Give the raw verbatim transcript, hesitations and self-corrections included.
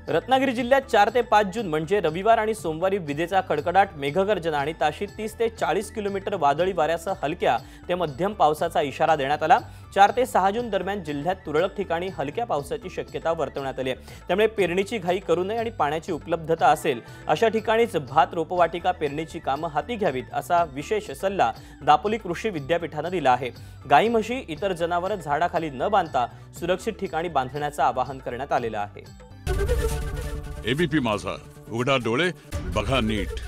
रत्नागिरी जिल्ह्यात चार ते पाच जून म्हणजे रविवार आणि सोमवारी विजेचा कडकडाट, मेघगर्जना आणि ताशी तीस ते चाळीस किलोमीटर वादळी वाऱ्यासह हलक्या ते मध्यम पावसाचा इशारा देण्यात आला। चार ते सहा जून दरम्यान जिल्ह्यात तुरळक ठिकाणी हलक्या पावसाची शक्यता वर्तवण्यात आली आहे। त्यामुळे पेरणीची घाई करू नये आणि पाण्याची उपलब्धता असेल अशा ठिकाणीच भात रोपवाटिका पेरणीची कामं हाती घ्यावीत असा विशेष सल्ला दापोली कृषी विद्यापीठाने दिला आहे। गाई म्हशी इतर जनावर झाडाखाली न बांधता सुरक्षित ठिकाणी बांधण्याचं आवाहन करण्यात आलेलं आहे। एबीपी माझा, उघडा डोळे बघा नीट।